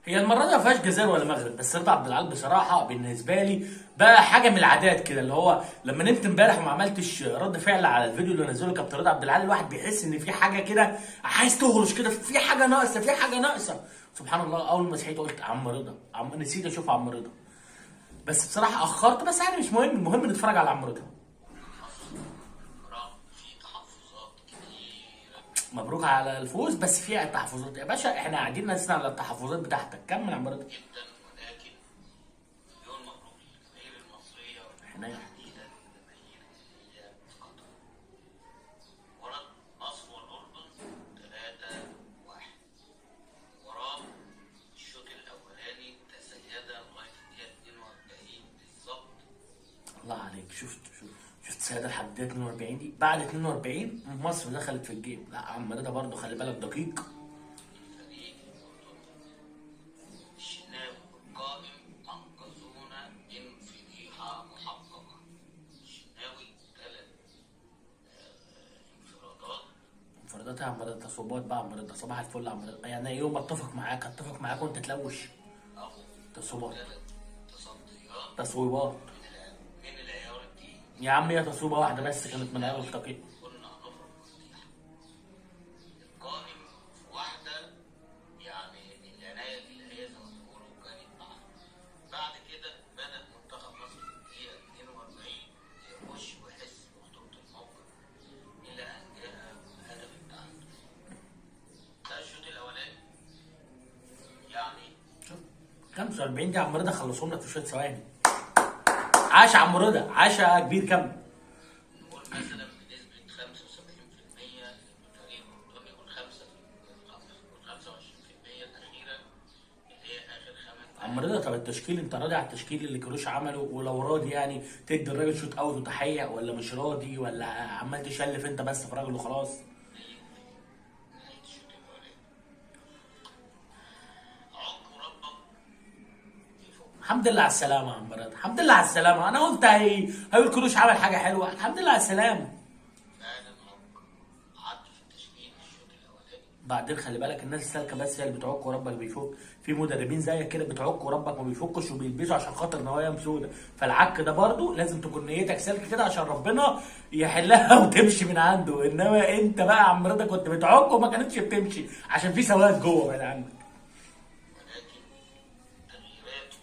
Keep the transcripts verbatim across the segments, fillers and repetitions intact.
هي المره دي ما فيهاش جزائر ولا مغرب، بس رضا عبد العال بصراحه بالنسبه لي بقى حاجه من العادات كده، اللي هو لما نمت امبارح وما عملتش رد فعل على الفيديو اللي نزله كابتن رضا عبد العال، الواحد بيحس ان في حاجه كده عايز تهرش كده، في حاجه ناقصه، في حاجه ناقصه. سبحان الله، اول ما صحيت قلت عم رضا، عم نسيت اشوف عم رضا، بس بصراحه اخرت، بس يعني مش مهم، المهم نتفرج على عم رضا. مبروك على الفوز، بس في تحفظات يا باشا، احنا قاعدين نسمع على التحفظات بتاعتك، كمل يا عم رضا. جدا، ولكن مليون مبروك للجماهير المصريه احنا وتحديدا الجماهير اللي هي في قطر. مباراه مصر والاردن ثلاثة واحد. المباراه الشوط الاولاني تسيدة لغايه الدقيقه اتنين واربعين بالظبط. الله عليك، شفت شفت شفت سيادة لحد الدقيقة اتنين واربعين دي، بعد اتنين واربعين مصر دخلت في الجيم. لا عم رضا برضه خلي بالك دقيق. الفريق الاردني الشناوي والقائم انقذونا من فضيحه محققه. الشناوي ثلاث انفرادات. انفرادات يا عم رضا، تصويبات بقى يا عم رضا، صباح الفل يا عم رضا، يعني يوم اتفق معاك اتفق معاك وانت تلوش. او تصويبات ثلاث تصديات تصويبات من الع- من العيار التقيل. يا عم، هي تصويبة واحدة بس كانت من عيار التقييم. كنا هنخرج فضيحه. القائم في واحده، يعني العنايه الالهيه زي ما بيقولوا كانت معانا. بعد كده بدا منتخب مصر في الدقيقه اتنين واربعين يخش ويحس بخطوره الموقف الى ان جاء هدف التعادل. ده الشوط الاولاني يعني. خمسة واربعين دي يا عم رضا خلصهم لك في شوية ثواني. عاش يا عم رضا، عاش يا كبير، كمل. نقول مثلا بنسبة خمسة وسبعين في المية الفريق الأردني، والخمسة والخمسة وعشرين في المية الأخيرة اللي هي آخر خمس عم رضا، طب التشكيل انت راضي على التشكيل اللي كروش عمله؟ ولو راضي يعني تدي الراجل شوت اوت وتحيه، ولا مش راضي، ولا عمال تشلف انت بس في راجل وخلاص؟ نهاية الشوط الأولاني. عق ربك يفوق. الحمد لله على السلامة يا عم رضا، الحمد لله على السلامة. أنا قلت هي هيقول كروش عمل حاجة حلوة، الحمد لله على السلامة. فعلا عق. قعدت في التشكيل في الشوط الأولاني. بعدين خلي بالك، الناس السالكة بس هي اللي بتعك وربك بيفك، في مدربين زيك كده بتعك وربك ما بيفكش وبيلبسوا عشان خاطر نوايا سودة، فالعك ده برضه لازم تكون نيتك سالكة كده عشان ربنا يحلها وتمشي من عنده، إنما أنت بقى يا عم رضا كنت بتعك وما كانتش بتمشي عشان في سواد جوه بعيد عنك. ولكن تغييراته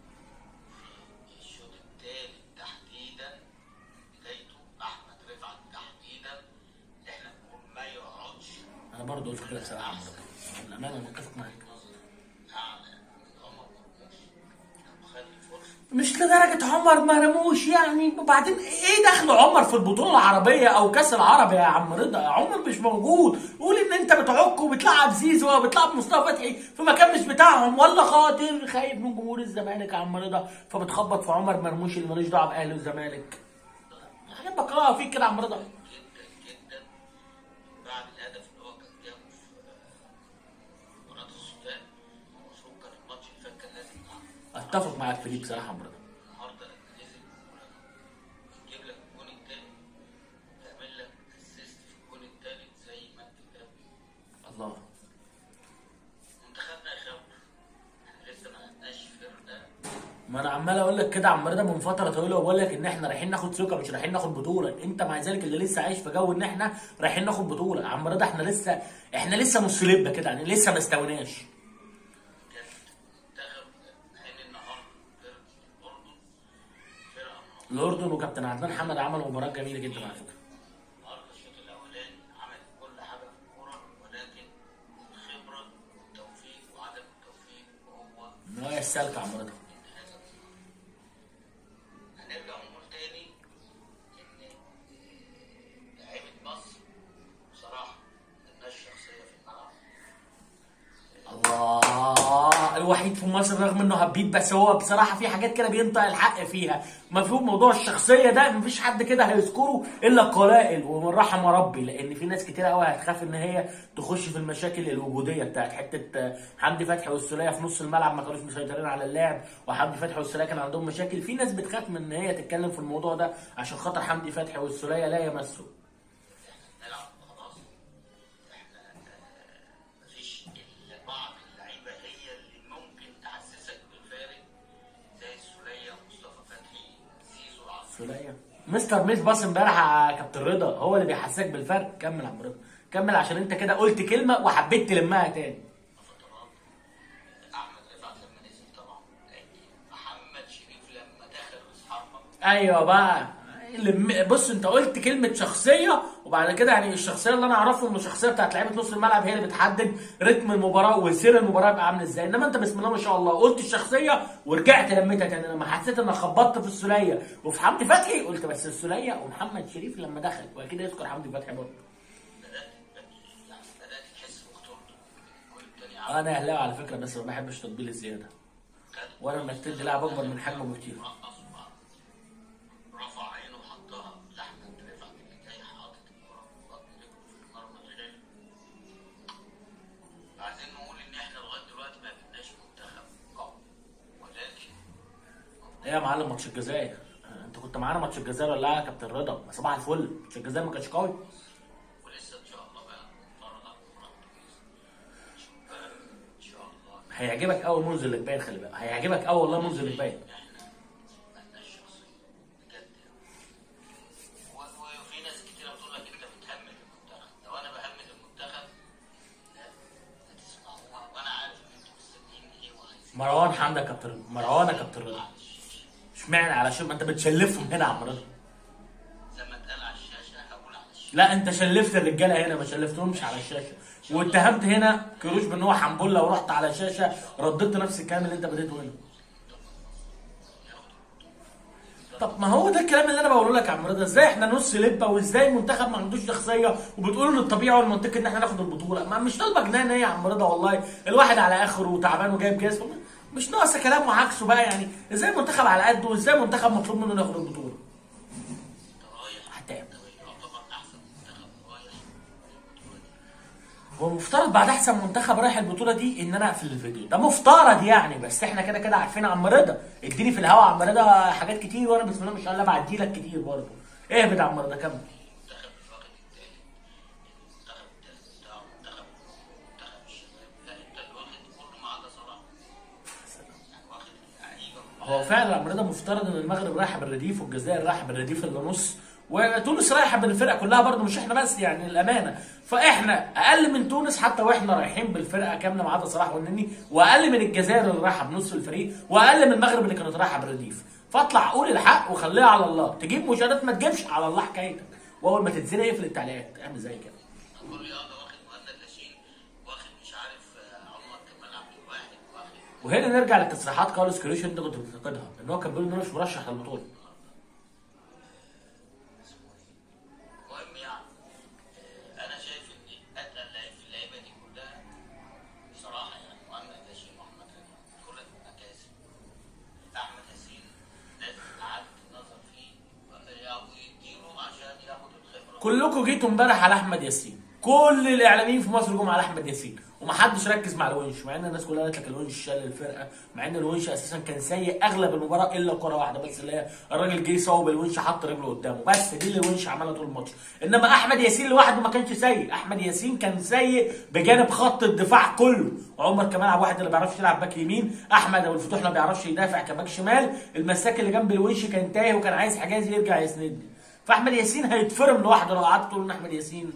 في الشوط الثالث تحديدا، بدايته أحمد رفعت تحديدا، إحنا بنقول ما يقعدش. أنا برضه قلت كده بصراحة يا عم رضا، الأمانة أنا متفق معاك. أعلى من عمر مرموش. كان مخلي فرصة. مش لدرجة عمر مرموش يعني، وبعدين ايه دخل عمر في البطولة العربية او كاس العرب يا عم رضا؟ عمر مش موجود، قول ان انت بتعك وبتلعب زيزو وبتلعب مصطفى فتحي في مكان مش بتاعهم، ولا خاطر خايف من جمهور الزمالك يا عم رضا فبتخبط في عمر مرموش اللي ملوش دعوة باهلي والزمالك. حاجات بكرهها فيك كده يا عم رضا. جدا جدا بعد الهدف اللي هو كان جابه في مباراة السودان. المفروض كان الماتش اللي فات كان لازم يلعب. اتفق معاك في دي بصراحة يا عم رضا. النهارده لما نزل يجيب لك الجون التاني ويعمل لك اسيست في الجون التالت زي ما انت جاب. الله. منتخبنا يخوف. احنا لسه ما عندناش فرقة. ما انا عمال اقول لك كده يا عم رضا من فتره طويله، وبقول لك ان احنا رايحين ناخد ثقه مش رايحين ناخد بطوله، انت مع ذلك اللي لسه عايش في جو ان احنا رايحين ناخد بطوله. يا عم رضا احنا لسه احنا لسه نص لبه كده يعني، لسه ما استوناش. كانت منتخب مع ان النهارده فرقة الأردن فرقة منظمة. الاردن وكابتن عدنان حمد عملوا مباراه جميله جدا على فكره. النهارده الشوط الاولاني عملت كل حاجه في الكوره، ولكن الخبره والتوفيق وعدم التوفيق وهو النوايا السالكه يا عم رضا. من هذا الامر. هنرجع ونقول تاني ان لعيبه مصر بصراحه ملناش شخصيه في الملعب. الله، الوحيد في مصر رغم انه هبيت، بس هو بصراحه في حاجات كده بينطق الحق فيها. مفهوم موضوع الشخصيه ده مفيش حد كده هيذكره الا القلائل ومن رحم ربي، لان في ناس كتير قوي هتخاف ان هي تخش في المشاكل الوجوديه بتاعت حته حمدي فتحي والسوليه في نص الملعب ما كانوش مسيطرين على اللعب، وحمدي فتحي والسوليه كان عندهم مشاكل. في ناس بتخاف من ان هي تتكلم في الموضوع ده عشان خاطر حمدي فتحي والسوليه لا يمسوا. احنا بنلعب خلاص. احنا آه، مفيش الا بعض اللعيبه هي اللي ممكن سولية مستر ميس باص امبارح على كابتن رضا، هو اللي بيحسسك بالفرق. كمل يا عم رضا، كمل، عشان انت كده قلت كلمه وحبيت تلمها تاني. فترات احمد رفعت لما نزل طبعا، محمد شريف لما دخل واصحابه. ايوه بقى اللي- بص انت قلت كلمه شخصيه، وبعد كده يعني الشخصيه اللي انا اعرفه ان الشخصيه بتاعت لعيبه نص الملعب هي اللي بتحدد رتم المباراه وسير المباراه يبقى عامل ازاي. انما انت بسم الله ما شاء الله قلت الشخصيه ورجعت لميتها تاني. لما حسيت انك خبطت في السوليه وفي حمدي فتحي قلت بس السوليه ومحمد شريف لما دخل، واكيد يذكر حمدي فتحي برضه. بدات يعني بدات تحس بخطورته. كل تاني انا اهلاوي على فكره بس ما بحبش تطبيل الزياده، ولا انك تدي لاعب اكبر من حجمه بكتير. رفع عينه وحطها لاحمد رفعت اللي جاي حاطط الكوره في بطن رجله في المرمى غير. عايزين نقول ان احنا لغايه دلوقتي ما بقيناش منتخب قوي، ولكن ايه يا معلم ماتش الجزائر؟ انت كنت معانا ماتش الجزائر ولا لا يا كابتن رضا؟ صباح الفل، ماتش الجزائر ما كانش قوي. ولسه ان شاء الله بقى نتفرج على المباراه ان شاء الله. هيعجبك اول منذر اللي باين، خلي بالك هيعجبك اول والله منذر اللي باين. احنا مالناش شخصيه بجد يعني. و- وفي ناس كتير بتقول لك انت بتهمل المنتخب. لو انا بهمل المنتخب لا هتسمعوها، وانا عارف ان انتوا مستنيين ايه وعايزين مروان حمدي يا كابتن، مروان يا كابتن رضا، اشمعنى؟ علشان ما انت بتشلفهم هنا يا عم رضا. زي ما اتقال على الشاشه هقول على الشاشه. لا انت شلفت الرجاله هنا، ما شلفتهمش على الشاشه. واتهمت هنا كروش بان هو حنبله، ورحت على الشاشه رددت نفس الكلام اللي انت بديته هنا. طب ما هو ده الكلام اللي انا بقوله لك يا عم رضا. ازاي احنا نص لبه، وازاي المنتخب ما عندوش شخصيه، وبتقولوا ان الطبيعي والمنطقي ان احنا ناخد البطوله؟ ما مش طالبه جنان ايه يا عم رضا، والله الواحد على اخره وتعبان وجايب كاس، مش ناقص كلام وعكسه بقى. يعني ازاي منتخب على قده، وازاي منتخب مطلوب منه ياخد البطوله؟ هتعمل هو المفترض بعد احسن منتخب رايح البطوله دي ان انا اقفل الفيديو ده، مفترض يعني. بس احنا كده كده عارفين يا عم رضا، اديني في الهوا يا عم رضا حاجات كتير، وانا بسم الله ما شاء الله بعدي لك كتير برضه. اهبط يا عم رضا، كمل. المنتخب الواخد التاني، المنتخب التالت بتاعه منتخب منتخب الشباب، لا انت اللي واخد كله ما عدا صلاح. يعني واخد لعيبه. هو فعلا يا عم رضا مفترض ان المغرب رايحه بالرديف، والجزائر رايحه بالرديف اللي نص، وتونس رايحه بالفرقه كلها برضه، مش احنا بس يعني الامانه. فاحنا اقل من تونس حتى واحنا رايحين بالفرقه كامله ما عدا صلاح والنني، واقل من الجزائر اللي رايحه بنص الفريق، واقل من المغرب اللي كانت رايحه بالرديف. فاطلع قول الحق وخليها على الله، تجيب مشاهدات ما تجيبش على الله حكايتك، واول ما تتزنق اقفل التعليقات، اعمل زي كده. كل رياضه واخد مهند لاشين، واخد مش عارف عمر كمال عبد الواحد، واخد. وهنا نرجع لتصريحات كارلوس كيروش اللي انت كنت بتنتقدها، ان هو كان بيقول ان هو مش مرشح للبطوله. المهم يعني انا شايف ان اتقل لعيب في اللعيبه دي كلها بصراحه يعني مهند لاشين واحمد رضا، دول مكاسب. احمد ياسين لازم اعاده النظر فيه او يديله عشان ياخد الخبره. كلكم جيتوا امبارح على احمد ياسين، كل الاعلاميين في مصر جم على احمد ياسين، ومحدش ركز مع الونش، مع ان الناس كلها قالت لك الونش شال الفرقه، مع ان الونش اساسا كان سيء اغلب المباراه الا كره واحده بس اللي هي الراجل جه صوب الونش حط رجله قدامه، بس دي اللي الونش عملها طول الماتش. انما احمد ياسين لوحده ما كانش سيء، احمد ياسين كان سيء بجانب خط الدفاع كله. وعمر كمال عبد الواحد اللي ما بيعرفش يلعب باك يمين، احمد ابو الفتوح ما بيعرفش يدافع كباك شمال، المساك اللي جنب الونش كان تايه وكان عايز حجازي يرجع يسندني. فاحمد ياسين هيتفرم لوحده لو قعدت تقول ان احمد ياسين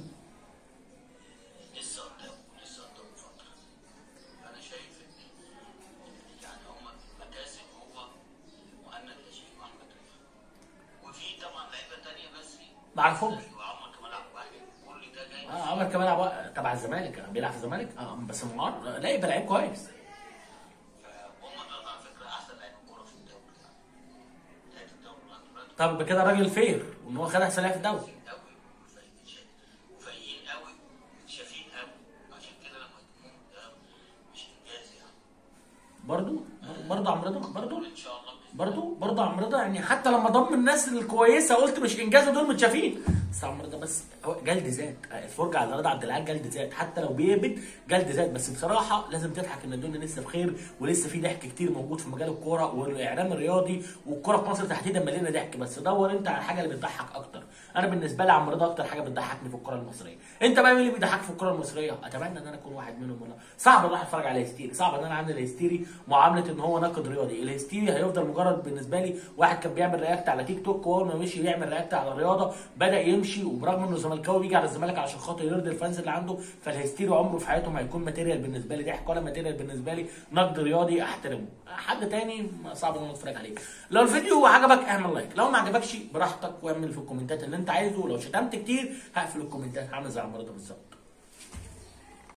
لسه قدامه لسه قدامه فتره. انا شايف ان يعني هما مكاسب هو مهند لاشين واحمد رفعت، وفي طبعا لعيبه تانيه بس ما اعرفهمش. وعمر كمال عبد الواحد كل ده جاي. اه عمر كمال عبد الواحد تبع الزمالك، بيلعب في الزمالك اه بس معار لا يبقى لعيب كويس. فهم دول على فكره احسن لعيبه كوره في الدوري يعني. لعيبه الدوري لغايه دلوقتي طب كده راجل فير وان هو خد احسن لاعب في الدوري. قوي وفايقين قوي وشافين قوي، عشان كده لما يكون ده مش انجاز يعني. برضو برضو عم رضا برضو ان شاء الله برضو برضو عم رضا يعني حتى لما ضم الناس الكويسه قلت مش انجاز ودول متشافين. بس عم رضا بس هو جلد ذات، الفرجه على رضا عبد العال جلد ذات، حتى لو بيهبط جلد ذات. بس بصراحه لازم تضحك ان الدنيا لسه بخير، ولسه في ضحك كتير موجود في مجال الكوره والاعلام الرياضي، والكوره في مصر تحديدا مليانه ضحك. بس دور انت على الحاجه اللي بتضحك اكتر. انا بالنسبه لي عمرو رضا اكتر حاجه بتضحكني في الكره المصريه. انت بقى مين اللي بيضحكك في الكره المصريه؟ اتمنى ان انا اكون واحد منهم. ولا صعب اروح اتفرج على هستيري، صعب ان انا اعمل الهستيري معامله ان هو ناقد رياضي. الهستيري هيفضل مجرد بالنسبه لي واحد كان بيعمل رياكت على تيك توك، واول ما مشي يعمل رياكت على الرياضه بدا يمشي، وبرغم انه زملكاوي بيجي على الزمالك عشان خاطر يرضي الفانز اللي عنده. فالهستيري عمره في حياته ما هيكون ماتيريال بالنسبه لي ضحك، ولا ماتيريال بالنسبه لي نقد رياضي احترمه. حد تاني صعب ان انا اتفرج عليه. لو الفيديو عجبك اعمل لايك، لو ما عجبكش براحتك واعمل في الكومنتات اللي انت عايزه، ولو شتمت كتير هقفل الكومنتات عامل زي عمرو رضا بالظبط.